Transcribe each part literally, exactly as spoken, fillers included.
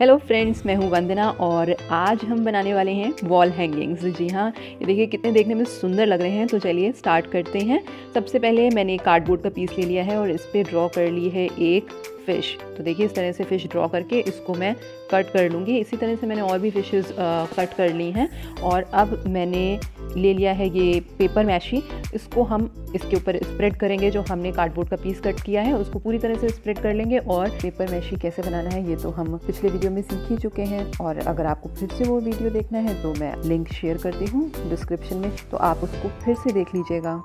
Hello friends, मैं हूं वंदना और आज हम बनाने वाले हैं वॉल हैंगिंग्स। जी हाँ, ये देखिए कितने देखने में सुंदर लग रहे हैं। तो चलिए स्टार्ट करते हैं। सबसे पहले मैंने कार्डबोर्ड का पीस ले लिया है और इस पर ड्रॉ कर ली है एक फ़िश। तो देखिए इस तरह से फ़िश ड्रॉ करके इसको मैं कट कर लूँगी। इसी तरह से मैंने और भी फ़िशेस कट कर ली हैं। और अब मैंने ले लिया है ये पेपर मैशी। इसको हम इसके ऊपर स्प्रेड करेंगे। जो हमने कार्डबोर्ड का पीस कट किया है उसको पूरी तरह से स्प्रेड कर लेंगे। और पेपर मैशी कैसे बनाना है ये तो हम पिछले वीडियो में सीख ही चुके हैं। और अगर आपको फिर से वो वीडियो देखना है तो मैं लिंक शेयर करती हूँ डिस्क्रिप्शन में, तो आप उसको फिर से देख लीजिएगा।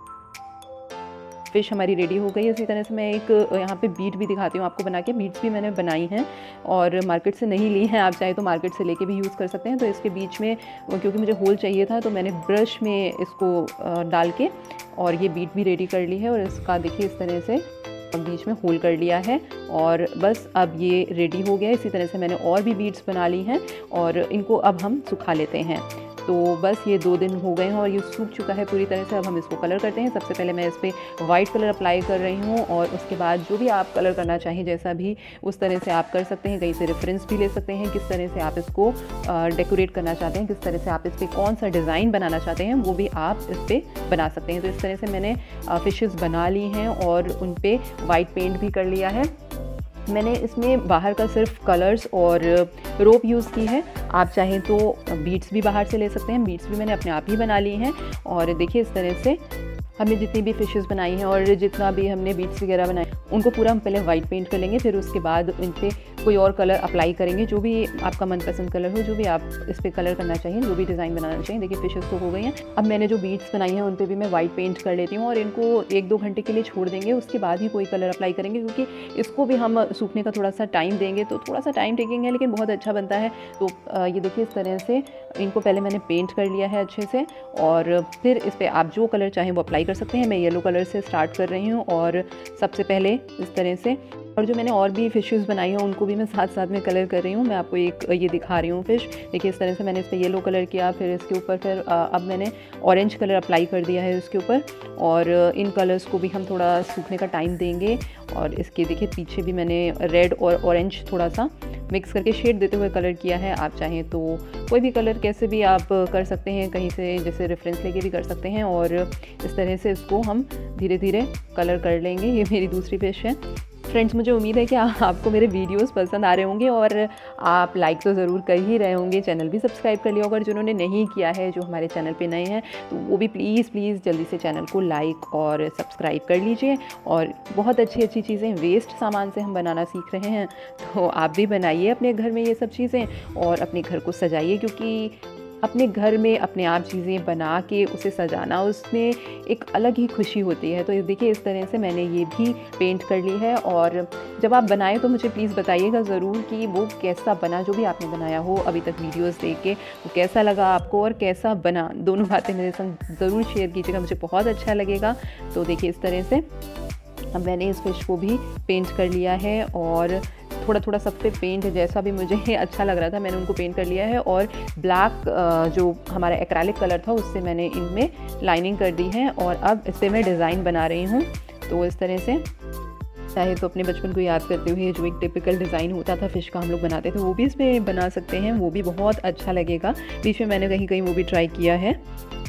फ़िश हमारी रेडी हो गई है। इसी तरह से मैं एक यहाँ पे बीट भी दिखाती हूँ आपको बना के। बीट्स भी मैंने बनाई हैं और मार्केट से नहीं ली हैं। आप चाहे तो मार्केट से लेके भी यूज़ कर सकते हैं। तो इसके बीच में क्योंकि मुझे होल चाहिए था तो मैंने ब्रश में इसको डाल के और ये बीट भी रेडी कर ली है। और इसका देखिए इस तरह से बीच में होल कर लिया है और बस अब ये रेडी हो गया है। इसी तरह से मैंने और भी बीट्स बना ली हैं और इनको अब हम सुखा लेते हैं। तो बस ये दो दिन हो गए हैं और ये सूख चुका है पूरी तरह से। अब हम इसको कलर करते हैं। सबसे पहले मैं इस पर वाइट कलर अप्लाई कर रही हूँ और उसके बाद जो भी आप कलर करना चाहें जैसा भी उस तरह से आप कर सकते हैं। कहीं से रेफरेंस भी ले सकते हैं किस तरह से आप इसको डेकोरेट करना चाहते हैं, किस तरह से आप इस पर कौन सा डिज़ाइन बनाना चाहते हैं वो भी आप इस पर बना सकते हैं। तो इस तरह से मैंने फ़िशेस बना ली हैं और उन पर वाइट पेंट भी कर लिया है। मैंने इसमें बाहर का सिर्फ कलर्स और रोप यूज़ की है। आप चाहें तो बीट्स भी बाहर से ले सकते हैं। बीट्स भी मैंने अपने आप ही बना ली हैं। और देखिए इस तरह से हमने जितनी भी फ़िशेस बनाई हैं और जितना भी हमने बीट्स वगैरह बनाए उनको पूरा हम पहले वाइट पेंट कर लेंगे। फिर उसके बाद इन पर कोई और कलर अप्लाई करेंगे, जो भी आपका मनपसंद कलर हो, जो भी आप इस पर कलर करना चाहिए, जो भी डिज़ाइन बनाना चाहिए। देखिए फ़िशेस तो हो गई हैं। अब मैंने जो बीट्स बनाई हैं उन पर भी मैं वाइट पेंट कर लेती हूँ और इनको एक दो घंटे के लिए छोड़ देंगे। उसके बाद ही कोई कलर अप्लाई करेंगे क्योंकि इसको भी हम सूखने का थोड़ा सा टाइम देंगे। तो थोड़ा सा टाइम टेकिंग है लेकिन बहुत अच्छा बनता है। तो ये देखिए इस तरह से इनको पहले मैंने पेंट कर लिया है अच्छे से और फिर इस पर आप जो कलर चाहें वो अप्लाई कर सकते हैं। मैं येलो कलर से स्टार्ट कर रही हूँ और सबसे पहले इस तरह से। और जो मैंने और भी फ़िशेस बनाई हैं उनको भी मैं साथ साथ में कलर कर रही हूँ। मैं आपको एक ये दिखा रही हूँ फ़िश। देखिए इस तरह से मैंने इस पर येलो कलर किया, फिर इसके ऊपर फिर अब मैंने ऑरेंज कलर अप्लाई कर दिया है इसके ऊपर। और इन कलर्स को भी हम थोड़ा सूखने का टाइम देंगे। और इसके देखिए पीछे भी मैंने रेड और ऑरेंज थोड़ा सा मिक्स करके शेड देते हुए कलर किया है। आप चाहें तो कोई भी कलर कैसे भी आप कर सकते हैं, कहीं से जैसे रेफरेंस लेके भी कर सकते हैं। और इस तरह से इसको हम धीरे धीरे कलर कर लेंगे। ये मेरी दूसरी फ़िश है। फ्रेंड्स, मुझे उम्मीद है कि आपको मेरे वीडियोस पसंद आ रहे होंगे और आप लाइक तो ज़रूर कर ही रहे होंगे। चैनल भी सब्सक्राइब कर लिया होगा। जिन्होंने नहीं किया है, जो हमारे चैनल पे नए हैं, तो वो भी प्लीज़ प्लीज़ जल्दी से चैनल को लाइक और सब्सक्राइब कर लीजिए। और बहुत अच्छी अच्छी चीज़ें वेस्ट सामान से हम बनाना सीख रहे हैं, तो आप भी बनाइए अपने घर में ये सब चीज़ें और अपने घर को सजाइए। क्योंकि अपने घर में अपने आप चीज़ें बना के उसे सजाना, उसमें एक अलग ही खुशी होती है। तो देखिए इस तरह से मैंने ये भी पेंट कर ली है। और जब आप बनाएं तो मुझे प्लीज़ बताइएगा ज़रूर कि वो कैसा बना, जो भी आपने बनाया हो अभी तक वीडियोस देख के, वो कैसा लगा आपको और कैसा बना। दोनों बातें मेरे संग ज़रूर शेयर कीजिएगा, मुझे बहुत अच्छा लगेगा। तो देखिए इस तरह से अब मैंने इस फ़िश को भी पेंट कर लिया है और थोड़ा थोड़ा सब पे पेंट जैसा भी मुझे अच्छा लग रहा था मैंने उनको पेंट कर लिया है। और ब्लैक जो हमारा एक्रेलिक कलर था उससे मैंने इनमें लाइनिंग कर दी है और अब इस पर मैं डिज़ाइन बना रही हूँ। तो इस तरह से चाहे तो अपने बचपन को याद करते हुए जो एक टिपिकल डिज़ाइन होता था फ़िश का हम लोग बनाते थे, वो भी इसमें बना सकते हैं। वो भी बहुत अच्छा लगेगा। बीच में मैंने कहीं कहीं वो भी ट्राई किया है।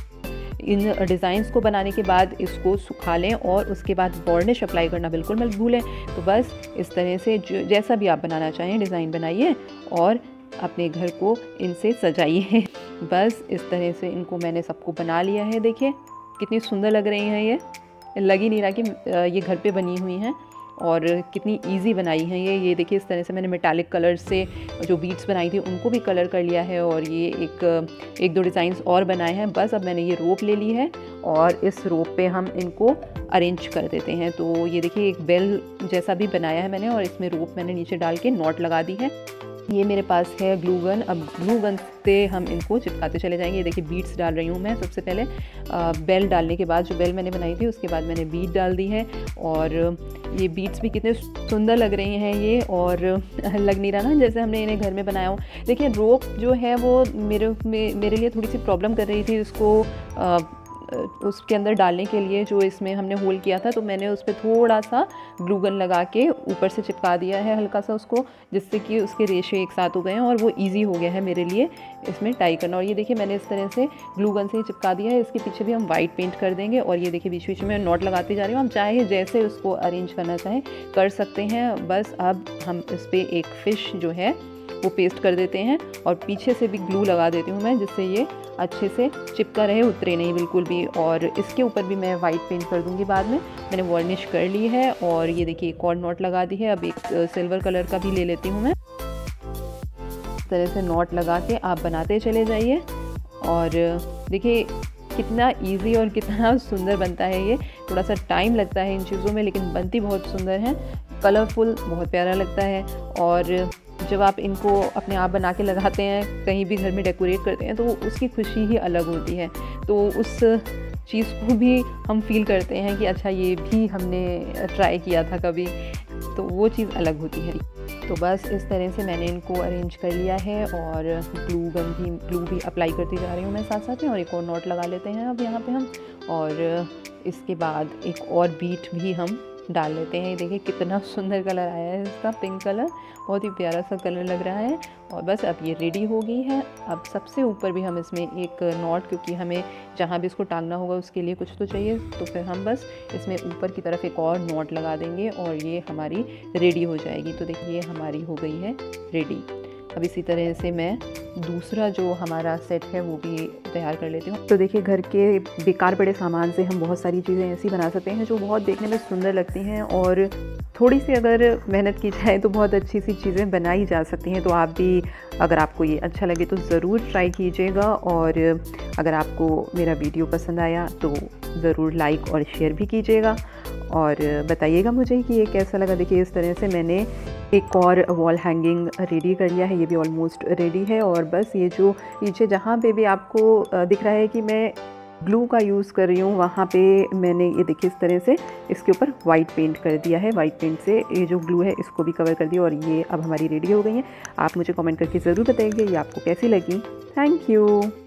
इन डिज़ाइंस को बनाने के बाद इसको सुखा लें और उसके बाद वार्निश अप्लाई करना बिल्कुल मत भूलें। तो बस इस तरह से जो जैसा भी आप बनाना चाहें डिज़ाइन बनाइए और अपने घर को इनसे सजाइए। बस इस तरह से इनको मैंने सबको बना लिया है। देखिए कितनी सुंदर लग रही हैं। ये लग ही नहीं रहा कि ये घर पे बनी हुई हैं और कितनी इजी बनाई हैं ये ये देखिए इस तरह से मैंने मेटालिक कलर से जो बीट्स बनाई थी उनको भी कलर कर लिया है और ये एक एक दो डिज़ाइंस और बनाए हैं। बस अब मैंने ये रोप ले ली है और इस रोप पे हम इनको अरेंज कर देते हैं। तो ये देखिए एक बेल जैसा भी बनाया है मैंने और इसमें रोप मैंने नीचे डाल के नॉट लगा दी है। ये मेरे पास है ग्लू गन। अब ग्लू गन से हम इनको चिपकाते चले जाएंगे। ये देखिए बीट्स डाल रही हूँ मैं। सबसे पहले बेल डालने के बाद, जो बेल मैंने बनाई थी उसके बाद मैंने बीट डाल दी है। और ये बीट्स भी कितने सुंदर लग रही हैं ये, और लग नहीं रहा ना जैसे हमने इन्हें घर में बनाया हो। देखिए रोप जो है वो मेरे मेरे लिए थोड़ी सी प्रॉब्लम कर रही थी इसको उसके अंदर डालने के लिए जो इसमें हमने होल किया था, तो मैंने उस पर थोड़ा सा ग्लू गन लगा के ऊपर से चिपका दिया है हल्का सा उसको, जिससे कि उसके रेशे एक साथ हो गए हैं और वो ईजी हो गया है मेरे लिए इसमें टाई करना। और ये देखिए मैंने इस तरह से ग्लू गन से ही चिपका दिया है। इसके पीछे भी हम वाइट पेंट कर देंगे और ये देखिए बीच बीच में नॉट लगाते जा रही हूँ। हम चाहे जैसे उसको अरेंज करना चाहें कर सकते हैं। बस अब हम इस पर एक फ़िश जो है वो पेस्ट कर देते हैं और पीछे से भी ग्लू लगा देती हूँ मैं, जिससे ये अच्छे से चिपका रहे, उतरे नहीं बिल्कुल भी। और इसके ऊपर भी मैं वाइट पेंट कर दूँगी बाद में। मैंने वार्निश कर ली है और ये देखिए एक और नॉट लगा दी है। अब एक सिल्वर कलर का भी ले लेती हूँ मैं। इस तरह से नॉट लगा के आप बनाते चले जाइए और देखिए कितना इजी और कितना सुंदर बनता है ये। थोड़ा सा टाइम लगता है इन चीज़ों में, लेकिन बनती बहुत सुंदर है, कलरफुल, बहुत प्यारा लगता है। और जब आप इनको अपने आप बना के लगाते हैं, कहीं भी घर में डेकोरेट करते हैं, तो उसकी खुशी ही अलग होती है। तो उस चीज़ को भी हम फील करते हैं कि अच्छा ये भी हमने ट्राई किया था कभी, तो वो चीज़ अलग होती है। तो बस इस तरह से मैंने इनको अरेंज कर लिया है और ग्लू गन भी ग्लू भी अप्लाई करती जा रही हूँ मैं साथ साथ में। और एक और नॉट लगा लेते हैं अब यहाँ पे हम, और इसके बाद एक और बीट भी हम डाल लेते हैं। ये देखिए कितना सुंदर कलर आया है इसका, पिंक कलर, बहुत ही प्यारा सा कलर लग रहा है। और बस अब ये रेडी हो गई है। अब सबसे ऊपर भी हम इसमें एक नॉट, क्योंकि हमें जहाँ भी इसको टांगना होगा उसके लिए कुछ तो चाहिए, तो फिर हम बस इसमें ऊपर की तरफ एक और नॉट लगा देंगे और ये हमारी रेडी हो जाएगी। तो देखिए हमारी हो गई है रेडी। अब इसी तरह से मैं दूसरा जो हमारा सेट है वो भी तैयार कर लेती हूँ। तो देखिए घर के बेकार पड़े सामान से हम बहुत सारी चीज़ें ऐसी बना सकते हैं जो बहुत देखने में सुंदर लगती हैं और थोड़ी सी अगर मेहनत की जाए तो बहुत अच्छी सी चीज़ें बनाई जा सकती हैं। तो आप भी, अगर आपको ये अच्छा लगे तो ज़रूर ट्राई कीजिएगा। और अगर आपको मेरा वीडियो पसंद आया तो ज़रूर लाइक और शेयर भी कीजिएगा और बताइएगा मुझे कि ये कैसा लगा। देखिए इस तरह से मैंने एक और वॉल हैंगिंग रेडी कर लिया है, ये भी ऑलमोस्ट रेडी है। और बस ये जो नीचे जहाँ पे भी आपको दिख रहा है कि मैं ग्लू का यूज़ कर रही हूँ, वहाँ पे मैंने ये देखिए इस तरह से इसके ऊपर वाइट पेंट कर दिया है। वाइट पेंट से ये जो ग्लू है इसको भी कवर कर दिया और ये अब हमारी रेडी हो गई है। आप मुझे कमेंट करके ज़रूर बताइए ये आपको कैसी लगी। Thank you.